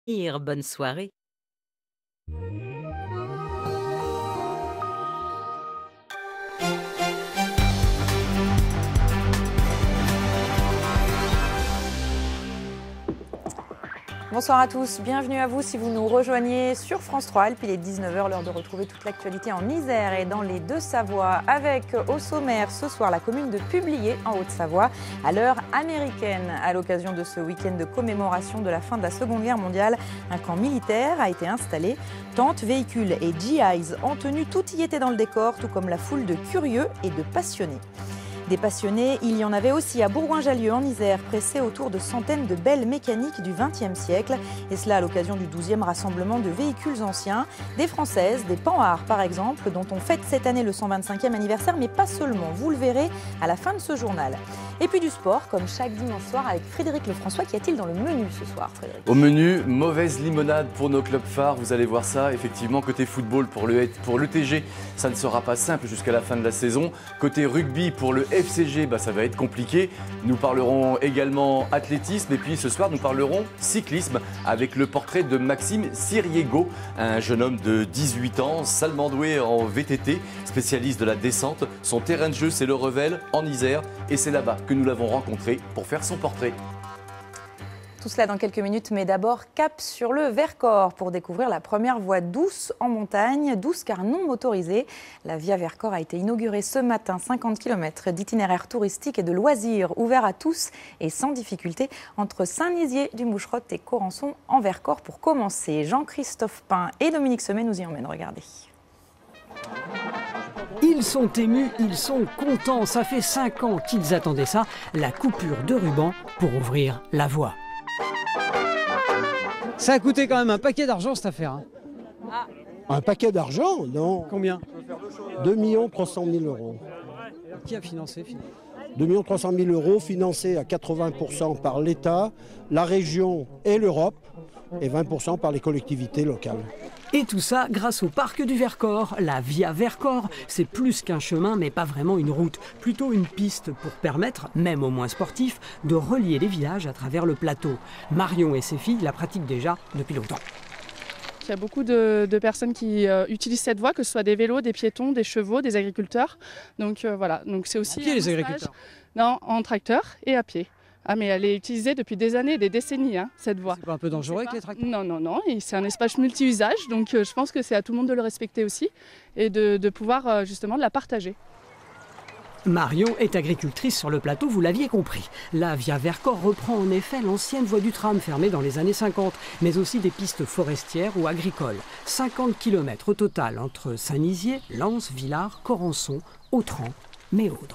Bonne soirée. Bonsoir à tous, bienvenue à vous si vous nous rejoignez sur France 3 Alpes. Il est 19h, l'heure de retrouver toute l'actualité en Isère et dans les Deux-Savoie avec au sommaire ce soir la commune de Publier en Haute-Savoie à l'heure américaine. À l'occasion de ce week-end de commémoration de la fin de la Seconde Guerre mondiale, un camp militaire a été installé. Tentes, véhicules et GIs en tenue, tout y était dans le décor, tout comme la foule de curieux et de passionnés. Des passionnés, il y en avait aussi à Bourgoin-Jallieu en Isère, pressés autour de centaines de belles mécaniques du XXe siècle. Et cela à l'occasion du 12e rassemblement de véhicules anciens, des Françaises, des Panhard par exemple, dont on fête cette année le 125e anniversaire, mais pas seulement, vous le verrez à la fin de ce journal. Et puis du sport, comme chaque dimanche soir avec Frédéric Lefrançois. Qu'y a-t-il dans le menu ce soir, Frédéric ? Au menu, mauvaise limonade pour nos clubs phares, vous allez voir ça. Effectivement, côté football pour l'ETG, ça ne sera pas simple jusqu'à la fin de la saison. Côté rugby pour le FCG, ça va être compliqué. Nous parlerons également athlétisme et puis ce soir nous parlerons cyclisme avec le portrait de Maxime Siriego, un jeune homme de 18 ans, salement doué en VTT, spécialiste de la descente. Son terrain de jeu c'est le Revel en Isère et c'est là-bas que nous l'avons rencontré pour faire son portrait. Tout cela dans quelques minutes, mais d'abord cap sur le Vercors pour découvrir la première voie douce en montagne, douce car non motorisée. La Via Vercors a été inaugurée ce matin, 50 km d'itinéraires touristiques et de loisirs ouverts à tous et sans difficulté entre Saint-Nizier du Moucherotte et Corançon en Vercors. Pour commencer, Jean-Christophe Pain et Dominique Semet nous y emmènent, regardez. Ils sont émus, ils sont contents, ça fait 5 ans qu'ils attendaient ça, la coupure de ruban pour ouvrir la voie. Ça a coûté quand même un paquet d'argent cette affaire. Un paquet d'argent? Non. Combien? 2 300 000 euros. Qui a financé 2 300 000 euros financés à 80% par l'État, la région et l'Europe, et 20% par les collectivités locales. Et tout ça grâce au parc du Vercors. La Via Vercors, c'est plus qu'un chemin, mais pas vraiment une route. Plutôt une piste pour permettre, même aux moins sportifs, de relier les villages à travers le plateau. Marion et ses filles la pratiquent déjà depuis longtemps. Il y a beaucoup de personnes qui utilisent cette voie, que ce soit des vélos, des piétons, des chevaux, des agriculteurs. Donc voilà, donc c'est aussi... À pied les agriculteurs? Non, en tracteur et à pied. Ah mais elle est utilisée depuis des années, des décennies, cette voie. C'est pas un peu dangereux avec les tracteurs? Non, et c'est un espace multi-usage, donc je pense que c'est à tout le monde de le respecter aussi et de pouvoir justement de la partager. Marion est agricultrice sur le plateau, vous l'aviez compris. La Via Vercors reprend en effet l'ancienne voie du tram fermée dans les années 50, mais aussi des pistes forestières ou agricoles. 50 km au total entre Saint-Nizier, Lens, Villars, Corançon, Autran, Méaudre.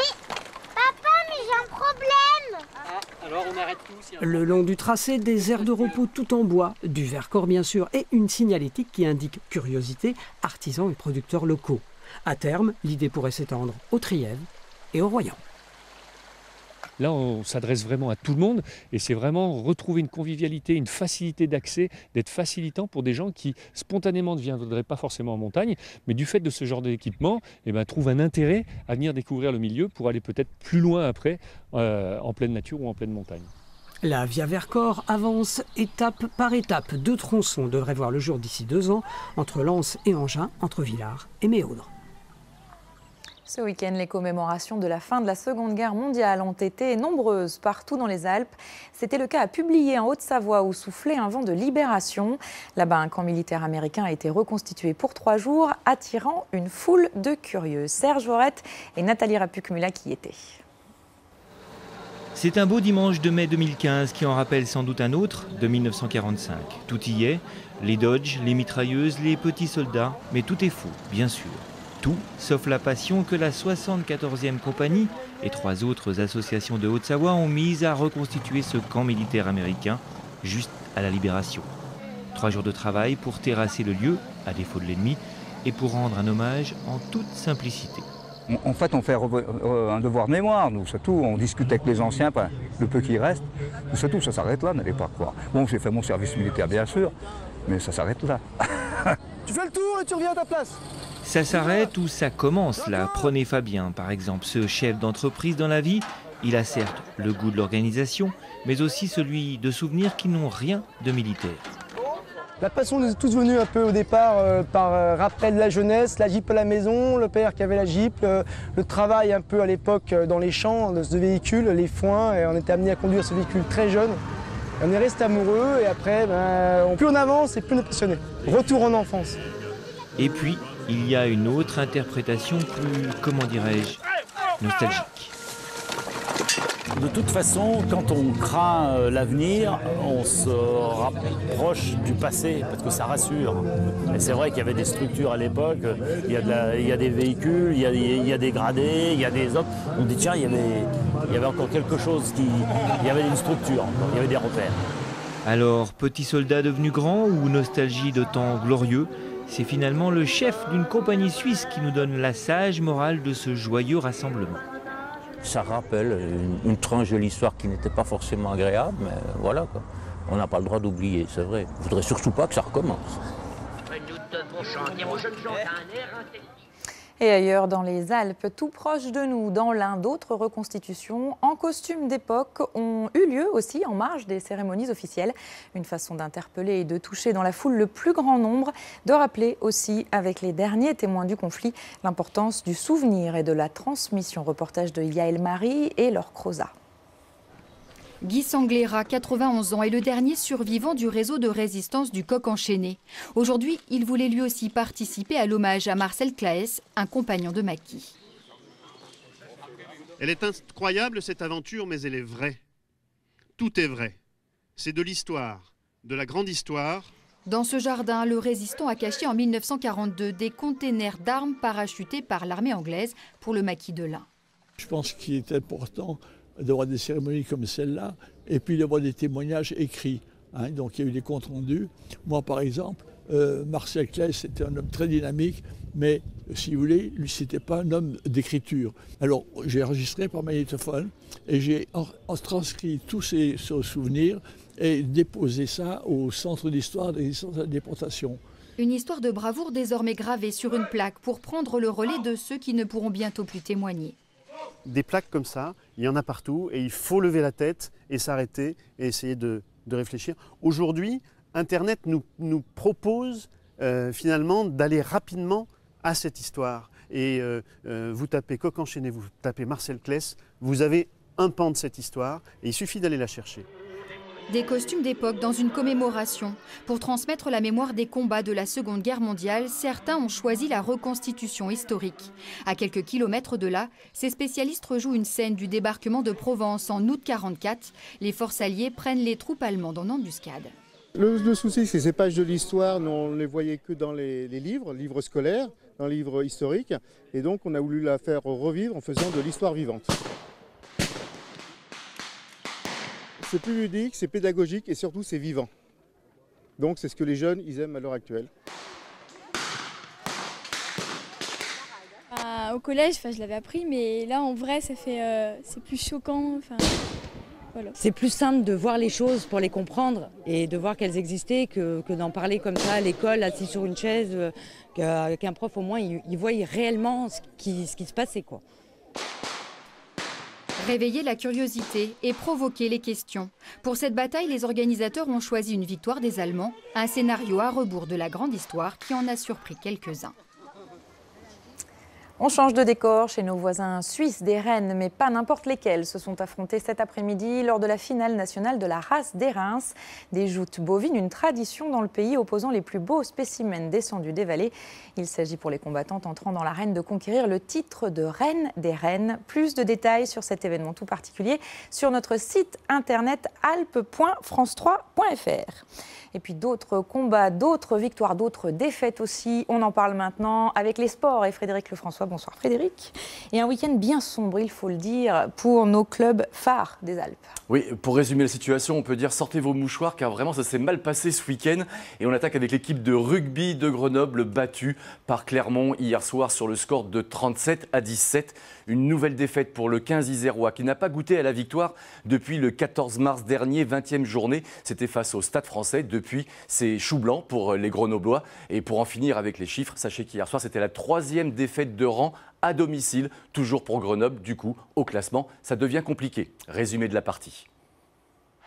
Alors on arrête tout. Le long du tracé, des aires de repos tout en bois, du Vercors bien sûr, et une signalétique qui indique curiosité, artisans et producteurs locaux. À terme, l'idée pourrait s'étendre au Trièves et au Royan. Là, on s'adresse vraiment à tout le monde et c'est vraiment retrouver une convivialité, une facilité d'accès, d'être facilitant pour des gens qui spontanément ne viendraient pas forcément en montagne, mais du fait de ce genre d'équipement, trouvent un intérêt à venir découvrir le milieu pour aller peut-être plus loin après, en pleine nature ou en pleine montagne. La Via Vercors avance étape par étape. 2 tronçons devraient voir le jour d'ici 2 ans, entre Lens et Engins, entre Villars et Méaudre. Ce week-end, les commémorations de la fin de la Seconde Guerre mondiale ont été nombreuses partout dans les Alpes. C'était le cas à Publier en Haute-Savoie où soufflait un vent de libération. Là-bas, un camp militaire américain a été reconstitué pour 3 jours, attirant une foule de curieux. Serge Vorette et Nathalie Rapuc-Mulat qui y étaient. C'est un beau dimanche de mai 2015 qui en rappelle sans doute un autre de 1945. Tout y est, les Dodge, les mitrailleuses, les petits soldats, mais tout est faux, bien sûr. Tout, sauf la passion que la 74e compagnie et 3 autres associations de Haute-Savoie ont mise à reconstituer ce camp militaire américain juste à la Libération. 3 jours de travail pour terrasser le lieu, à défaut de l'ennemi, et pour rendre un hommage en toute simplicité. En fait, on fait un devoir de mémoire, nous, c'est tout. On discute avec les anciens, le peu qui reste. C'est tout, ça s'arrête là, n'allez pas croire. Bon, j'ai fait mon service militaire, bien sûr, mais ça s'arrête là. Tu fais le tour et tu reviens à ta place. Ça s'arrête ou ça commence là. Prenez Fabien, par exemple, ce chef d'entreprise dans la vie. Il a certes le goût de l'organisation, mais aussi celui de souvenirs qui n'ont rien de militaire. La passion nous est tous venus un peu au départ par rappel de la jeunesse, la Jeep à la maison, le père qui avait la Jeep, le travail un peu à l'époque dans les champs de ce véhicule, les foins, et on était amené à conduire ce véhicule très jeune. Et on est resté amoureux et après, plus on avance et plus on est passionné. Retour en enfance. Et puis, il y a une autre interprétation plus, comment dirais-je, nostalgique. De toute façon, quand on craint l'avenir, on se rapproche du passé parce que ça rassure. Et c'est vrai qu'il y avait des structures à l'époque, il y a des véhicules, il y a des gradés, il y a des hommes. On dit tiens, il y avait encore quelque chose, il y avait une structure, il y avait des repères. Alors, petit soldat devenu grand ou nostalgie de temps glorieux, c'est finalement le chef d'une compagnie suisse qui nous donne la sage morale de ce joyeux rassemblement. Ça rappelle une tranche de l'histoire qui n'était pas forcément agréable, mais voilà, quoi. On n'a pas le droit d'oublier, c'est vrai. Il ne faudrait surtout pas que ça recommence. Et ailleurs dans les Alpes, tout proche de nous, dans l'Ain, d'autres reconstitutions en costume d'époque ont eu lieu aussi en marge des cérémonies officielles. Une façon d'interpeller et de toucher dans la foule le plus grand nombre, de rappeler aussi avec les derniers témoins du conflit l'importance du souvenir et de la transmission. Reportage de Yaël Marie et Laure Croza. Guy Sanglera, 91 ans, est le dernier survivant du réseau de résistance du Coq Enchaîné. Aujourd'hui, il voulait lui aussi participer à l'hommage à Marcel Claes, un compagnon de Maquis. Elle est incroyable cette aventure, mais elle est vraie. Tout est vrai. C'est de l'histoire, de la grande histoire. Dans ce jardin, le résistant a caché en 1942 des containers d'armes parachutés par l'armée anglaise pour le maquis de l'Ain. Je pense qu'il est important d'avoir des cérémonies comme celle-là, et puis d'avoir des témoignages écrits. Donc il y a eu des comptes rendus. Moi, par exemple, Marcel Claes était un homme très dynamique, mais si vous voulez, lui, c'était pas un homme d'écriture. Alors j'ai enregistré par magnétophone, et j'ai transcrit tous ces souvenirs, et déposé ça au Centre d'histoire des résistance à la déportation. Une histoire de bravoure désormais gravée sur une plaque pour prendre le relais de ceux qui ne pourront bientôt plus témoigner. Des plaques comme ça, il y en a partout et il faut lever la tête et s'arrêter et essayer de réfléchir. Aujourd'hui, Internet nous propose finalement d'aller rapidement à cette histoire. Et vous tapez Coq Enchaîné, vous tapez Marcel Claes, vous avez un pan de cette histoire et il suffit d'aller la chercher. Des costumes d'époque dans une commémoration. Pour transmettre la mémoire des combats de la Seconde Guerre mondiale, certains ont choisi la reconstitution historique. À quelques kilomètres de là, ces spécialistes rejouent une scène du débarquement de Provence en août 1944. Les forces alliées prennent les troupes allemandes en embuscade. Le souci, c'est que ces pages de l'histoire, on ne les voyait que dans les livres scolaires, dans les livres historiques. Et donc, on a voulu la faire revivre en faisant de l'histoire vivante. C'est plus ludique, c'est pédagogique et surtout c'est vivant. Donc c'est ce que les jeunes ils aiment à l'heure actuelle. Au collège, je l'avais appris, mais là en vrai c'est plus choquant. Voilà. C'est plus simple de voir les choses pour les comprendre et de voir qu'elles existaient que d'en parler comme ça à l'école, assis sur une chaise, qu'un prof au moins il voit réellement ce qui se passait, quoi. Réveiller la curiosité et provoquer les questions. Pour cette bataille, les organisateurs ont choisi une victoire des Allemands, un scénario à rebours de la grande histoire qui en a surpris quelques-uns. On change de décor chez nos voisins suisses. Des rennes, mais pas n'importe lesquelles, se sont affrontées cet après-midi lors de la finale nationale de la race des Reims. Des joutes bovines, une tradition dans le pays opposant les plus beaux spécimens descendus des vallées. Il s'agit pour les combattantes entrant dans l'arène de conquérir le titre de reine des rennes. Plus de détails sur cet événement tout particulier sur notre site internet alpes.france3.fr. Et puis d'autres combats, d'autres victoires, d'autres défaites aussi. On en parle maintenant avec les sports et Frédéric Lefrançois. Bonsoir Frédéric. Et un week-end bien sombre, il faut le dire, pour nos clubs phares des Alpes. Oui, pour résumer la situation, on peut dire sortez vos mouchoirs car vraiment ça s'est mal passé ce week-end. Et on attaque avec l'équipe de rugby de Grenoble battue par Clermont hier soir sur le score de 37-17. Une nouvelle défaite pour le 15 isérois qui n'a pas goûté à la victoire depuis le 14 mars dernier, 20e journée. C'était face au Stade français. Depuis, c'est chou blanc pour les Grenoblois. Et pour en finir avec les chiffres, sachez qu'hier soir, c'était la 3e défaite de rang à domicile, toujours pour Grenoble. Du coup, au classement, ça devient compliqué. Résumé de la partie.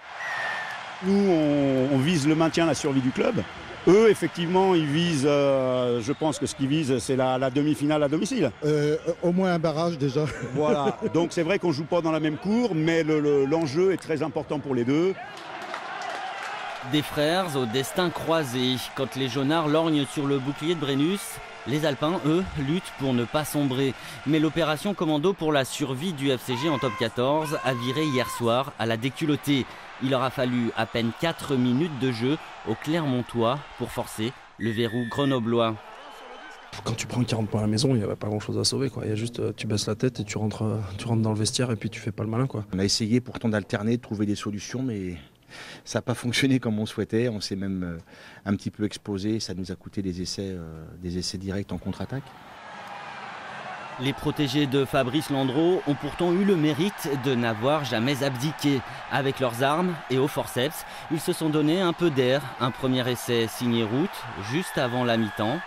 Nous, on vise le maintien, la survie du club. Eux, effectivement, ils visent, je pense que ce qu'ils visent, c'est la demi-finale à domicile. Au moins un barrage déjà. Voilà, donc c'est vrai qu'on ne joue pas dans la même cour, mais l'enjeu est très important pour les deux. Des frères au destin croisé. Quand les jaunards lorgnent sur le bouclier de Brennus, les Alpins, eux, luttent pour ne pas sombrer. Mais l'opération commando pour la survie du FCG en top 14 a viré hier soir à la déculottée. Il aura fallu à peine 4 minutes de jeu au Clermontois pour forcer le verrou grenoblois. Quand tu prends 40 points à la maison, il n'y a pas grand chose à sauver, quoi. Il y a juste, tu baisses la tête et tu rentres dans le vestiaire et puis tu fais pas le malin, quoi. On a essayé pourtant d'alterner, de trouver des solutions, mais ça n'a pas fonctionné comme on souhaitait. On s'est même un petit peu exposé, ça nous a coûté des essais directs en contre-attaque. Les protégés de Fabrice Landreau ont pourtant eu le mérite de n'avoir jamais abdiqué. Avec leurs armes et au forceps, ils se sont donné un peu d'air. Un premier essai signé Route, juste avant la mi-temps.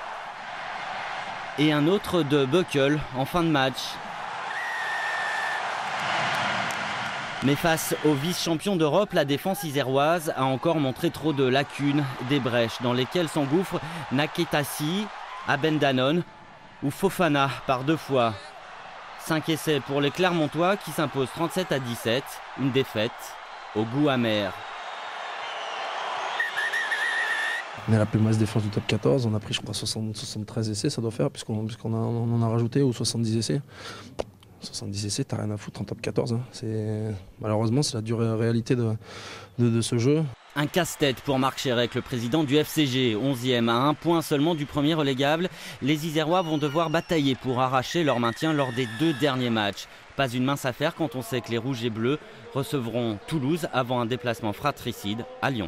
Et un autre de Buckle en fin de match. Mais face aux vice-champions d'Europe, la défense iséroise a encore montré trop de lacunes, des brèches dans lesquelles s'engouffrent Naketasi, Abendanon ou Fofana par 2 fois. 5 essais pour les Clermontois qui s'imposent 37-17, une défaite au goût amer. On est la plus mauvaise défense du top 14, on a pris je crois 73 essais, ça doit faire, puisqu'on en a rajouté, ou 70 essais. 70 essais, t'as rien à foutre en top 14. Hein. Malheureusement, c'est la dure réalité de ce jeu. Un casse-tête pour Marc Chérec, le président du FCG, 11e à 1 point seulement du premier relégable. Les Isérois vont devoir batailler pour arracher leur maintien lors des 2 derniers matchs. Pas une mince affaire quand on sait que les Rouges et Bleus recevront Toulouse avant un déplacement fratricide à Lyon.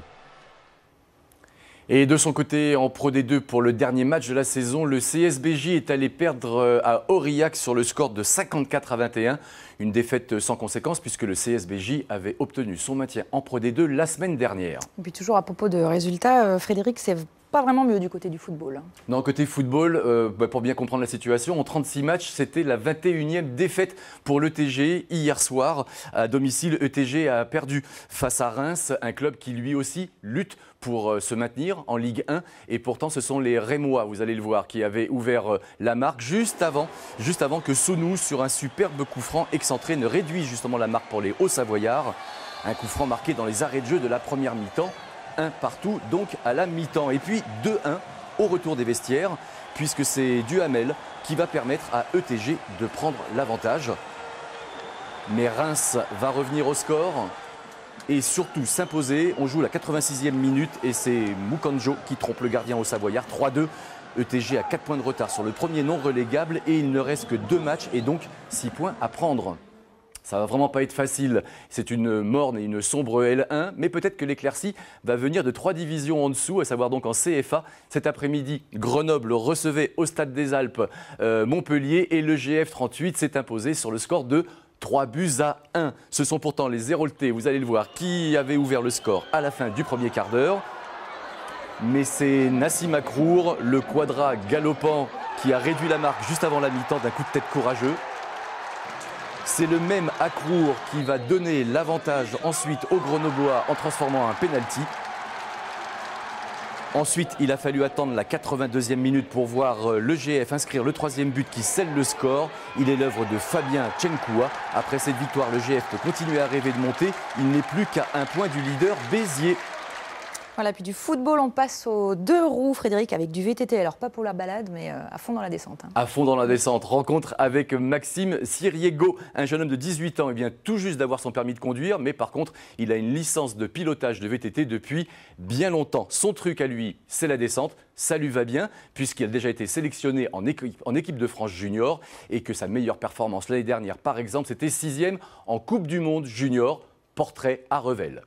Et de son côté, en Pro D2 pour le dernier match de la saison, le CSBJ est allé perdre à Aurillac sur le score de 54-21. Une défaite sans conséquence puisque le CSBJ avait obtenu son maintien en Pro D2 la semaine dernière. Et puis toujours à propos de résultats, Frédéric, c'est pas vraiment mieux du côté du football. Non, côté football, pour bien comprendre la situation, en 36 matchs, c'était la 21e défaite pour l'ETG hier soir. À domicile, ETG a perdu face à Reims, un club qui lui aussi lutte pour se maintenir en Ligue 1. Et pourtant, ce sont les Rémois, vous allez le voir, qui avaient ouvert la marque juste avant que Sonou, sur un superbe coup franc excentré, ne réduise justement la marque pour les Hauts-Savoyards. Un coup franc marqué dans les arrêts de jeu de la première mi-temps. 1 partout donc à la mi-temps. Et puis 2-1 au retour des vestiaires, puisque c'est Duhamel qui va permettre à ETG de prendre l'avantage. Mais Reims va revenir au score et surtout s'imposer. On joue la 86e minute et c'est Mukanjo qui trompe le gardien au Savoyard. 3-2. ETG a 4 points de retard sur le premier non relégable et il ne reste que 2 matchs et donc 6 points à prendre. Ça va vraiment pas être facile. C'est une morne et une sombre L1, mais peut-être que l'éclaircie va venir de 3 divisions en dessous, à savoir donc en CFA. Cet après-midi, Grenoble recevait au Stade des Alpes Montpellier et le GF 38 s'est imposé sur le score de 3-1. Ce sont pourtant les Héroltais, vous allez le voir, qui avaient ouvert le score à la fin du premier quart d'heure. Mais c'est Nassim Akrour, le quadra galopant, qui a réduit la marque juste avant la mi-temps d'un coup de tête courageux. C'est le même Akrour qui va donner l'avantage ensuite aux Grenoblois en transformant un penalty. Ensuite, il a fallu attendre la 82e minute pour voir le GF inscrire le 3e but qui scelle le score. Il est l'œuvre de Fabien Tchenkoua. Après cette victoire, le GF peut continuer à rêver de monter. Il n'est plus qu'à 1 point du leader Béziers. Voilà, puis du football, on passe aux 2 roues, Frédéric, avec du VTT. Alors, pas pour la balade, mais à fond dans la descente. Hein. À fond dans la descente. Rencontre avec Maxime Siriego, un jeune homme de 18 ans. Il vient tout juste d'avoir son permis de conduire, mais par contre, il a une licence de pilotage de VTT depuis bien longtemps. Son truc à lui, c'est la descente. Ça lui va bien, puisqu'il a déjà été sélectionné en équipe de France junior et que sa meilleure performance l'année dernière, par exemple, c'était 6e en Coupe du Monde junior. Portrait à Revel.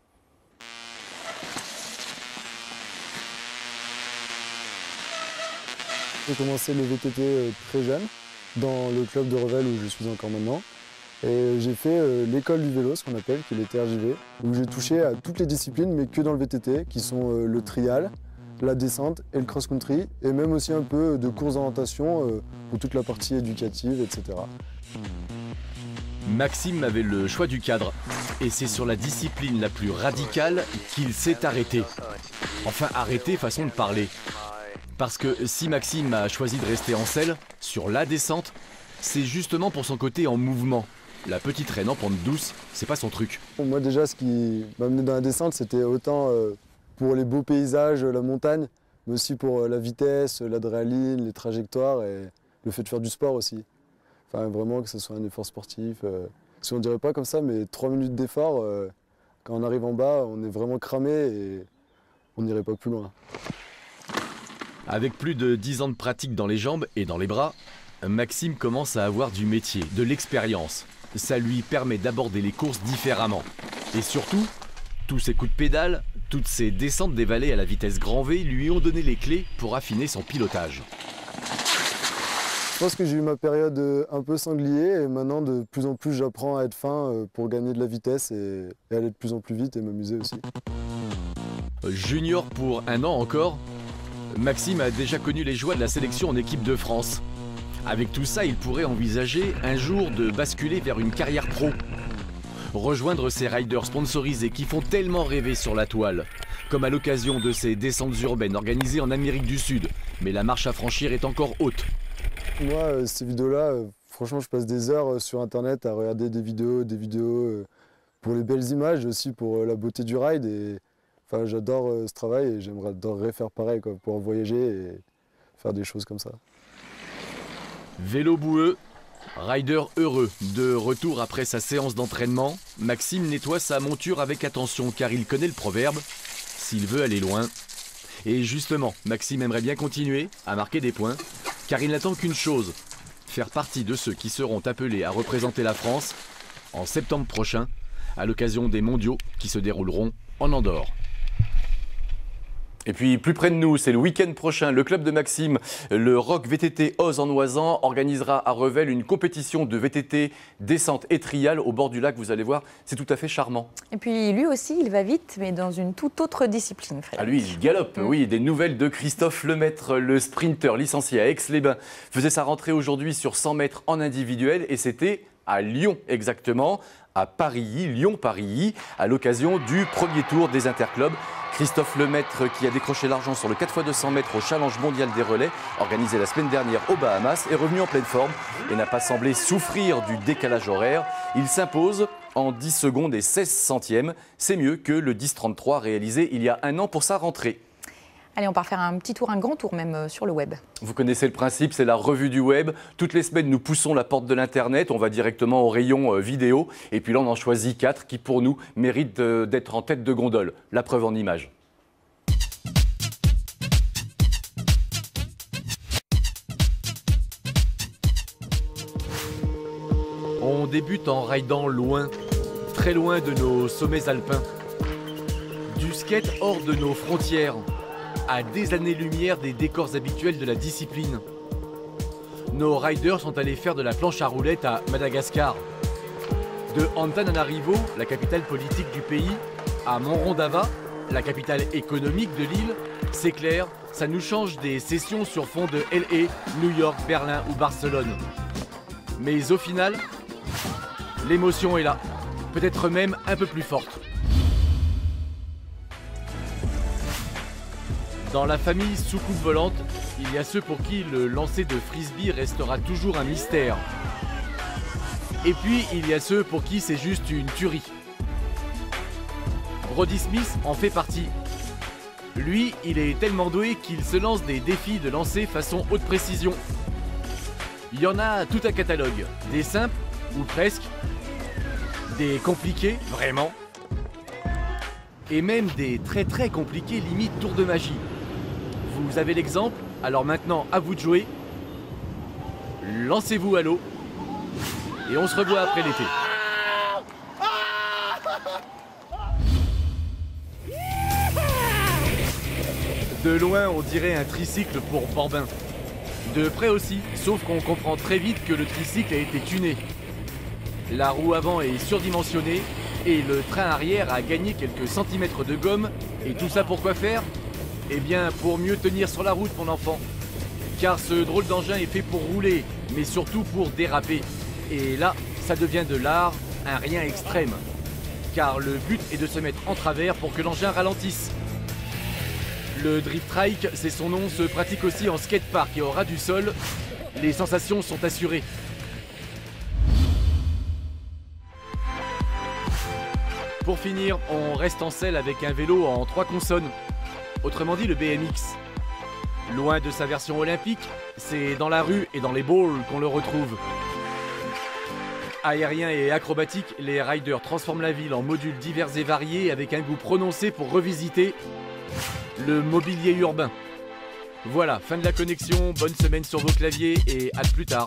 J'ai commencé le VTT très jeune, dans le club de Revel où je suis encore maintenant. Et j'ai fait l'école du vélo, ce qu'on appelle, qui est les TRJV, où j'ai touché à toutes les disciplines, mais que dans le VTT, qui sont le trial, la descente et le cross-country, et même aussi un peu de course d'orientation pour toute la partie éducative, etc. Maxime avait le choix du cadre et c'est sur la discipline la plus radicale qu'il s'est arrêté. Enfin arrêté façon de parler. Parce que si Maxime a choisi de rester en selle, sur la descente, c'est justement pour son côté en mouvement. La petite reine en pente douce, c'est pas son truc. Moi déjà, ce qui m'a amené dans la descente, c'était autant pour les beaux paysages, la montagne, mais aussi pour la vitesse, l'adrénaline, les trajectoires et le fait de faire du sport aussi. Enfin, vraiment que ce soit un effort sportif. Si on dirait pas comme ça, mais 3 minutes d'effort, quand on arrive en bas, on est vraiment cramé et on n'irait pas plus loin. Avec plus de 10 ans de pratique dans les jambes et dans les bras, Maxime commence à avoir du métier, de l'expérience. Ça lui permet d'aborder les courses différemment. Et surtout, tous ces coups de pédale, toutes ces descentes des vallées à la vitesse grand V lui ont donné les clés pour affiner son pilotage. Je pense que j'ai eu ma période un peu sanglier et maintenant de plus en plus j'apprends à être fin pour gagner de la vitesse et aller de plus en plus vite et m'amuser aussi. Junior pour 1 an encore, Maxime a déjà connu les joies de la sélection en équipe de France. Avec tout ça, il pourrait envisager un jour de basculer vers une carrière pro. Rejoindre ces riders sponsorisés qui font tellement rêver sur la toile, comme à l'occasion de ces descentes urbaines organisées en Amérique du Sud. Mais la marche à franchir est encore haute. Moi, ces vidéos-là, franchement, je passe des heures sur Internet à regarder des vidéos pour les belles images, aussi pour la beauté du ride. Et, enfin, j'adore ce travail et j'aimerais faire pareil, quoi, pour voyager et faire des choses comme ça. Vélo boueux, rider heureux. De retour après sa séance d'entraînement, Maxime nettoie sa monture avec attention car il connaît le proverbe « s'il veut aller loin ». Et justement, Maxime aimerait bien continuer à marquer des points car il n'attend qu'une chose, faire partie de ceux qui seront appelés à représenter la France en septembre prochain à l'occasion des mondiaux qui se dérouleront en Andorre. Et puis plus près de nous, c'est le week-end prochain, le club de Maxime, le Rock VTT Oz en Oisan, organisera à Revel une compétition de VTT descente et trial au bord du lac. Vous allez voir, c'est tout à fait charmant. Et puis lui aussi, il va vite, mais dans une toute autre discipline. Ah lui, il galope, oui. Des nouvelles de Christophe Lemaître, le sprinter licencié à Aix-les-Bains, faisait sa rentrée aujourd'hui sur 100 mètres en individuel et c'était à Lyon exactement, à Paris, Lyon-Paris, à l'occasion du premier tour des interclubs. Christophe Lemaître qui a décroché l'argent sur le 4x200 mètres au Challenge mondial des relais, organisé la semaine dernière aux Bahamas, est revenu en pleine forme et n'a pas semblé souffrir du décalage horaire. Il s'impose en 10 secondes et 16 centièmes. C'est mieux que le 10,33 réalisé il y a 1 an pour sa rentrée. Allez, on part faire un petit tour, un grand tour même sur le web. Vous connaissez le principe, c'est la revue du web. Toutes les semaines, nous poussons la porte de l'Internet. On va directement au rayon vidéo. Et puis là, on en choisit 4 qui, pour nous, méritent d'être en tête de gondole. La preuve en images. On débute en ridant loin, très loin de nos sommets alpins. Du skate hors de nos frontières, à des années-lumière des décors habituels de la discipline. Nos riders sont allés faire de la planche à roulettes à Madagascar. De Antananarivo, la capitale politique du pays, à Morondava, la capitale économique de l'île, c'est clair, ça nous change des sessions sur fond de LA, New York, Berlin ou Barcelone. Mais au final, l'émotion est là, peut-être même un peu plus forte. Dans la famille soucoupe volante, il y a ceux pour qui le lancer de frisbee restera toujours un mystère. Et puis, il y a ceux pour qui c'est juste une tuerie. Brody Smith en fait partie. Lui, il est tellement doué qu'il se lance des défis de lancer façon haute précision. Il y en a tout un catalogue, des simples, ou presque, des compliqués, vraiment, et même des très très compliqués limite tour de magie. Vous avez l'exemple, alors maintenant à vous de jouer. Lancez-vous à l'eau et on se revoit après l'été. De loin, on dirait un tricycle pour Bambin. De près aussi, sauf qu'on comprend très vite que le tricycle a été tuné. La roue avant est surdimensionnée et le train arrière a gagné quelques centimètres de gomme. Et tout ça pour quoi faire ? Eh bien, pour mieux tenir sur la route, mon enfant. Car ce drôle d'engin est fait pour rouler, mais surtout pour déraper. Et là, ça devient de l'art, un rien extrême. Car le but est de se mettre en travers pour que l'engin ralentisse. Le drift trike, c'est son nom, se pratique aussi en skatepark et au ras du sol. Les sensations sont assurées. Pour finir, on reste en selle avec un vélo en 3 consonnes. Autrement dit, le BMX. Loin de sa version olympique, c'est dans la rue et dans les bowls qu'on le retrouve. Aériens et acrobatiques, les riders transforment la ville en modules divers et variés avec un goût prononcé pour revisiter le mobilier urbain. Voilà, fin de la connexion, bonne semaine sur vos claviers et à plus tard.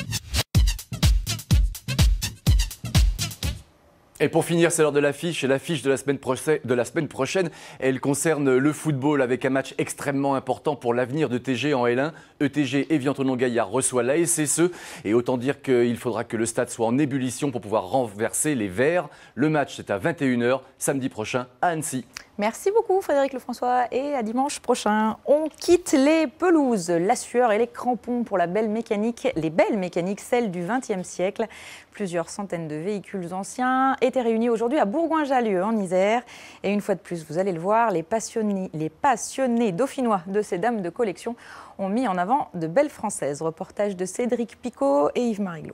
Et pour finir, c'est l'heure de l'affiche. Et l'affiche de la semaine prochaine, elle concerne le football avec un match extrêmement important pour l'avenir de TG en L1. ETG Évian-Thonon-Gaillard reçoit la SSE. Et autant dire qu'il faudra que le stade soit en ébullition pour pouvoir renverser les Verts. Le match, c'est à 21 h, samedi prochain, à Annecy. Merci beaucoup Frédéric Lefrançois et à dimanche prochain. On quitte les pelouses, la sueur et les crampons pour les belles mécaniques, celles du XXe siècle. Plusieurs centaines de véhicules anciens étaient réunis aujourd'hui à Bourgoin-Jallieu en Isère. Et une fois de plus, vous allez le voir, les passionnés dauphinois de ces dames de collection ont mis en avant de belles françaises. Reportage de Cédric Picot et Yves Mariglot.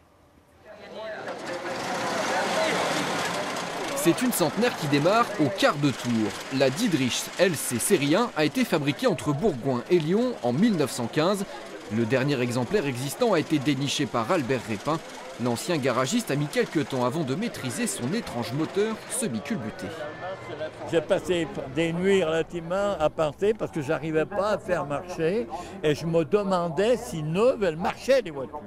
C'est une centenaire qui démarre au quart de tour. La Dietrich LC Série 1 a été fabriquée entre Bourgoin et Lyon en 1915. Le dernier exemplaire existant a été déniché par Albert Répin. L'ancien garagiste a mis quelques temps avant de maîtriser son étrange moteur semi-culbuté. J'ai passé des nuits relativement à penser parce que j'arrivais pas à faire marcher et je me demandais si neuves elles marchaient les voitures.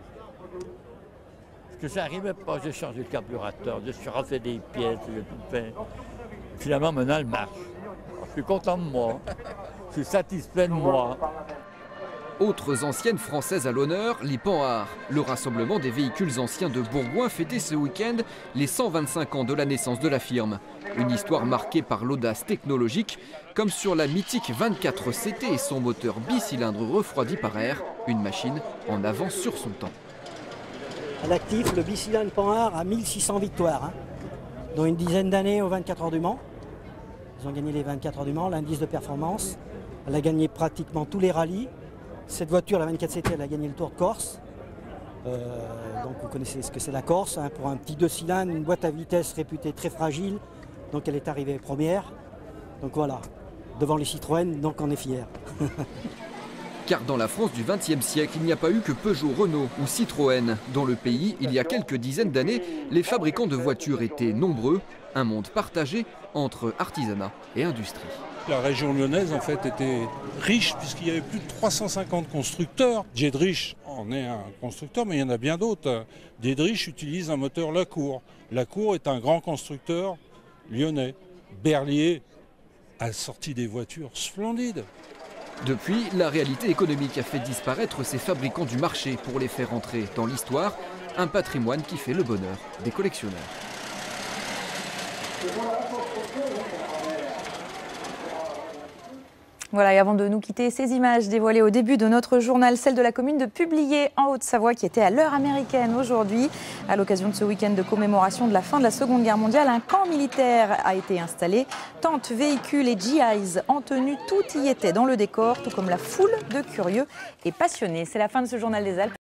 Que j'arrivais pas, j'ai changé le carburateur, j'ai refait des pièces, j'ai tout fait. Finalement, maintenant, elle marche. Alors, je suis content de moi, je suis satisfait de moi. Autres anciennes françaises à l'honneur, les Panhard. Le rassemblement des véhicules anciens de Bourgoin fêtait ce week-end les 125 ans de la naissance de la firme. Une histoire marquée par l'audace technologique, comme sur la mythique 24 CT et son moteur bicylindre refroidi par air, une machine en avance sur son temps. À l'actif, le bicylindre Panhard a 1600 victoires, dont une dizaine d'années aux 24 heures du Mans. Ils ont gagné les 24 heures du Mans, l'indice de performance. Elle a gagné pratiquement tous les rallyes. Cette voiture, la 24 CT, elle a gagné le Tour de Corse. Donc vous connaissez ce que c'est la Corse. Pour un petit 2 cylindres, une boîte à vitesse réputée très fragile. Donc elle est arrivée première. Donc voilà, devant les Citroën, donc on est fiers. Car dans la France du XXe siècle, il n'y a pas eu que Peugeot, Renault ou Citroën. Dans le pays, il y a quelques dizaines d'années, les fabricants de voitures étaient nombreux, un monde partagé entre artisanat et industrie. La région lyonnaise en fait était riche puisqu'il y avait plus de 350 constructeurs. Dietrich en est un constructeur, mais il y en a bien d'autres. Dietrich utilise un moteur Lacour. Lacour est un grand constructeur lyonnais. Berlier a sorti des voitures splendides. Depuis, la réalité économique a fait disparaître ces fabricants du marché pour les faire entrer dans l'histoire, un patrimoine qui fait le bonheur des collectionneurs. Voilà, et avant de nous quitter, ces images dévoilées au début de notre journal, celle de la commune de Publier en Haute-Savoie qui était à l'heure américaine aujourd'hui. À l'occasion de ce week-end de commémoration de la fin de la Seconde Guerre mondiale, un camp militaire a été installé. Tentes, véhicules et GIs en tenue, tout y était dans le décor, tout comme la foule de curieux et passionnés. C'est la fin de ce journal des Alpes.